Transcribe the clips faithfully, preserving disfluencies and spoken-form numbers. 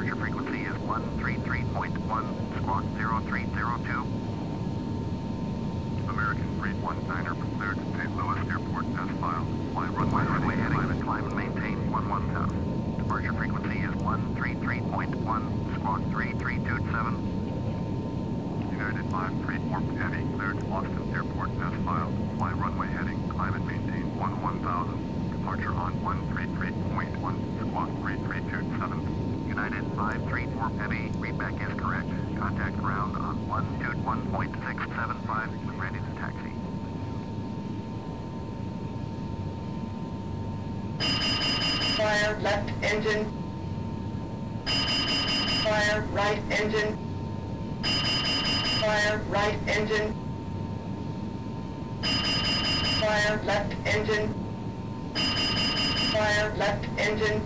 Departure frequency is one three three point one, squawk zero three zero two. American three one niner cleared to Saint Louis Airport as filed. Fly runway, runway heading, climb and climb and maintain one one thousand. Departure frequency is one three three point one, squawk three three two seven. United five three four Heavy cleared to Austin Airport as filed. Fly runway heading, climb and maintain one one thousand. Departure on one three three point one, squawk three three two seven. United five three four Heavy, readback is correct. Contact ground on one two one point six seven five, ready to taxi. Fire left engine. Fire right engine. Fire right engine. Fire left engine. Fire left engine.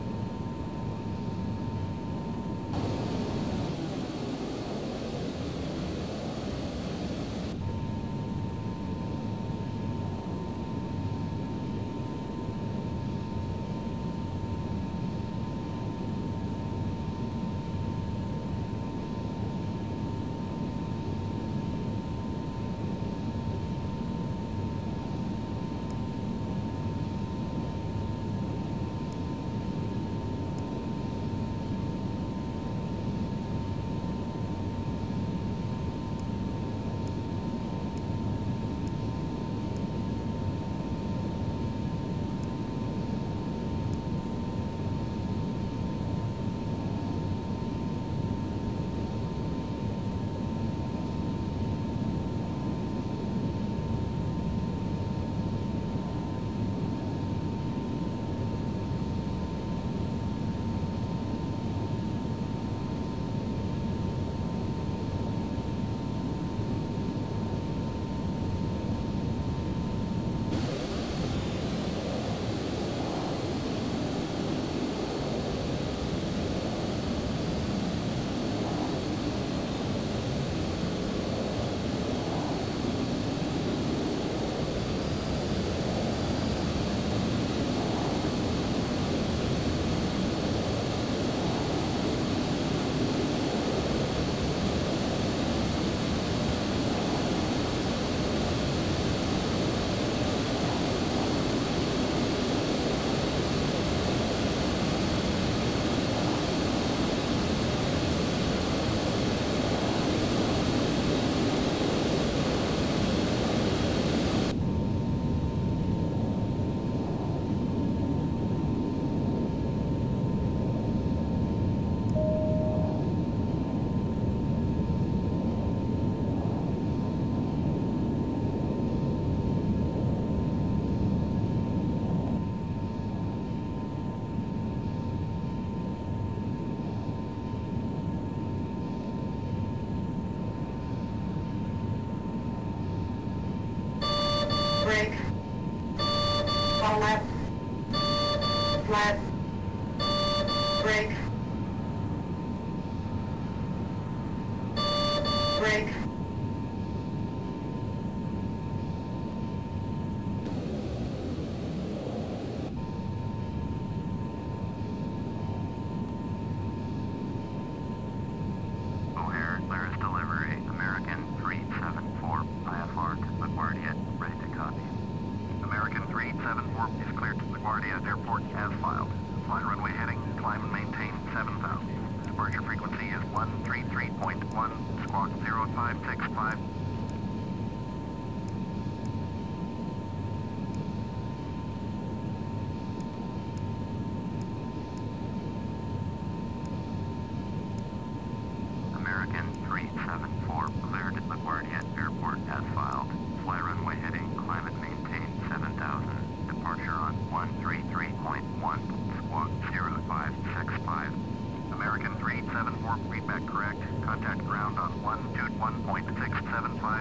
Brake. All left. Flat. Brake. Brake. O'Hare, clears delivery. American three seven four, I F R to LaGuardia, ready to copy. American three seven four is cleared to LaGuardia Airport as filed. Fly runway heading, climb and maintain seven thousand. Departure frequency is one three three point one, squawk zero five six five. American three seven four cleared at LaGuardia Airport as filed. Fly runway heading, climb and maintain seven thousand. Departure on one three three point one, squawk zero five six five. American three seven four, readback correct. Contact ground on one two one point six seven five.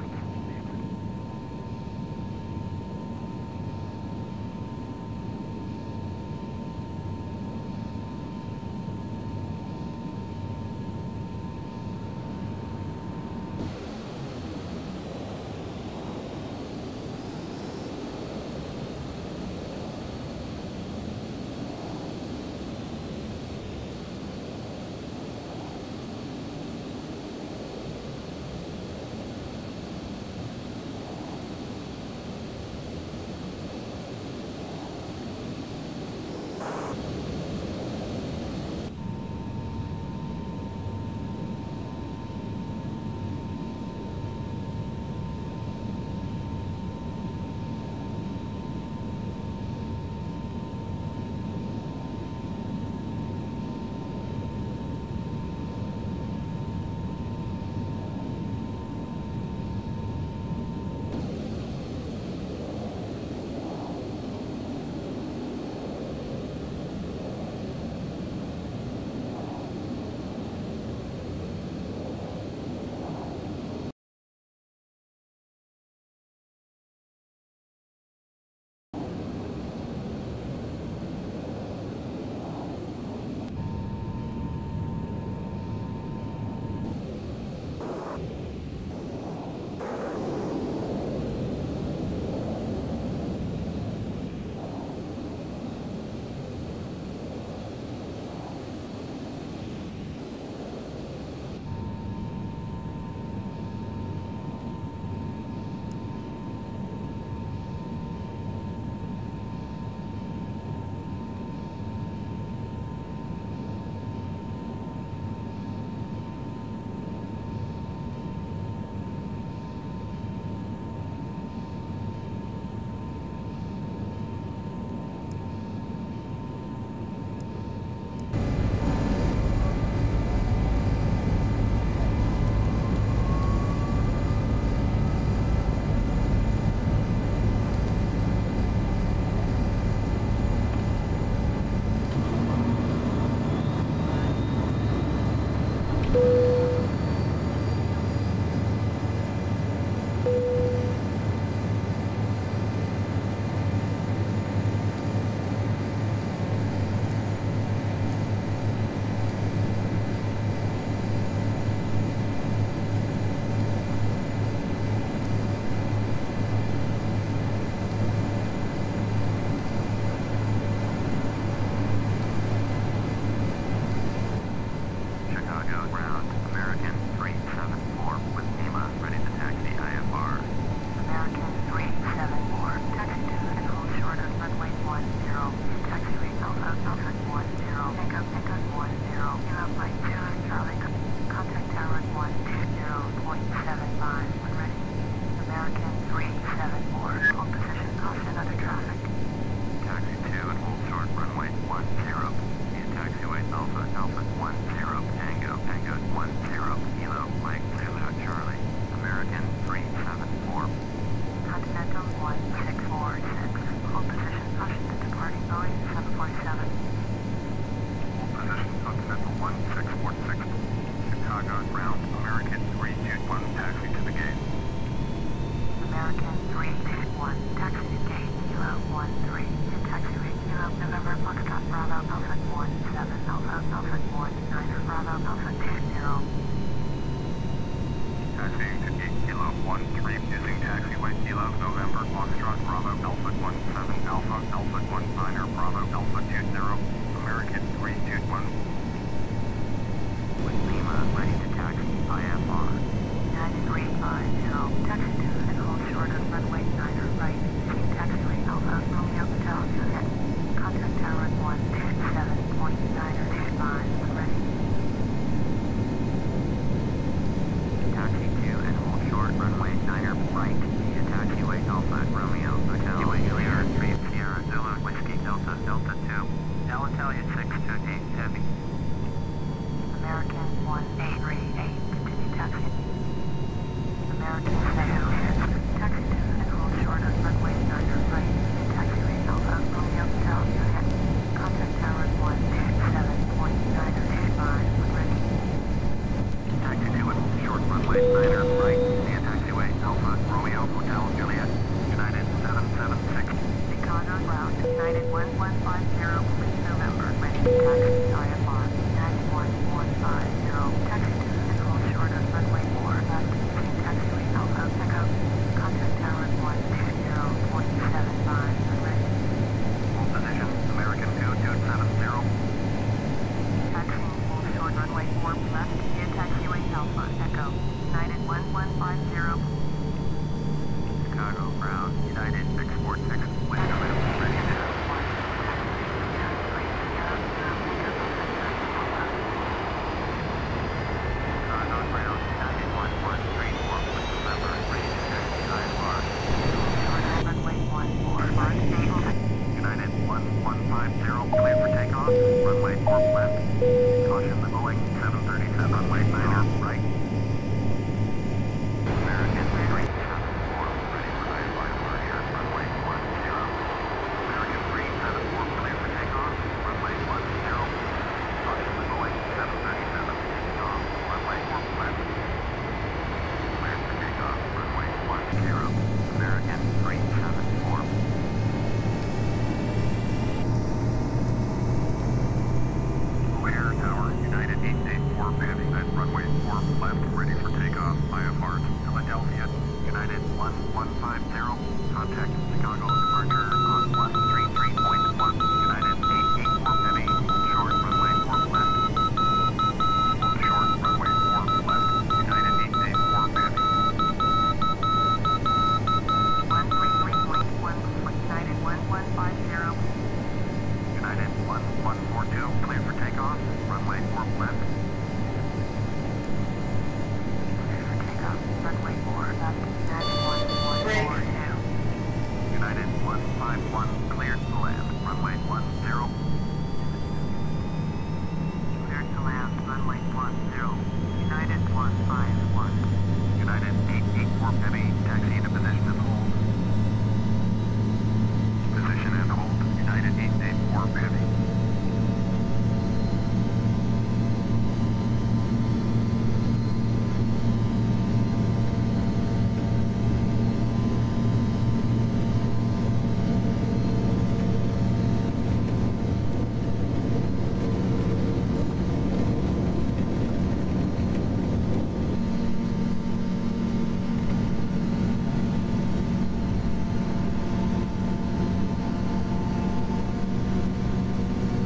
one niner Bravo Alpha two zero. Taxiing to eight Kilo one three using taxiway Kilo November Foxtrot Bravo Alpha one seven Alpha Alpha one niner Bravo Alpha two zero American three two one. With Lima ready to taxi I F R. United three five zero. Taxi to and hold short of runway niner right. See taxiway Alpha Romeo Hotel Juliet. Contact tower one two seven point nine two five when ready. Taxi to and hold short runway niner right. See taxiway Alpha Romeo Hotel Juliet three Sierra Zulu Whiskey Delta Delta two. Alitalia six to eight Heavy. American one eight three eight. Continue taxi. American seven six. Taxi to and hold short of runway niner right. See taxiway Alpha Romeo Hotel Juliet. Contact tower one two seven point nine two five when ready. Taxi to and hold short runway niner right. See taxiway Alpha Romeo Hotel Juliet. United seven seven six. Chicago ground. United one one five zero. Please November. Ready to taxi I F R. United one one five zero. Taxi to and hold short of runway four left. See taxiway Alpha Echo. Contact tower one two zero point seven five when ready. Hold position American two two seven zero. Taxiing hold short runway four left. See taxiway Alpha Echo. United one one five zero. Chicago ground United six four six with November ready to taxi. Chicago ground United one one three four with November ready to taxi I F R. Runway one four mark stable. United one one five zero clear for takeoff. Runway four left. Caution the Boeing seven thirty-seven runway niner right. American three seven four ready for I F R departure. Runway one zero. American three seven four clear for takeoff. Runway one zero. Caution the Boeing seven thirty-seven taking off. Runway four left. Clear for takeoff. Runway one zero. American three seven four. O'Hare Tower, United eight eight four Heavy at runway four left, ready for takeoff. I F R Philadelphia, United one one five zero. Contact Chicago departure on one three three point one. United eight eight four Heavy, short runway four left. Hold short runway four left. United eight eight four Heavy. one three three point one. United one one five zero. United one one four two, clear for takeoff. Runway four left. Clear for takeoff. Runway four left. United one one four two. United one five one, cleared to land. Runway one zero. Cleared to land. Runway one zero. United one five one. United eight eight four Heavy, taxi to position and hold. Position and hold. United eight eight four Heavy.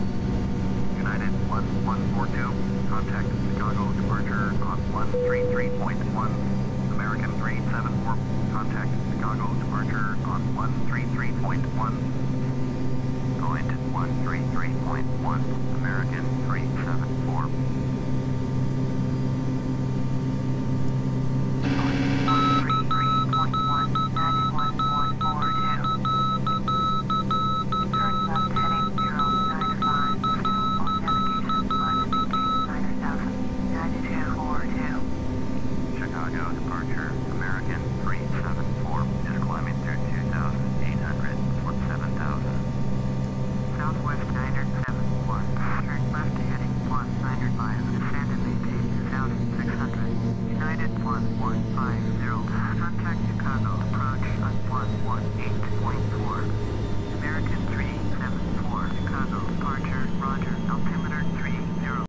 United one one four two, contact Chicago departure on one three three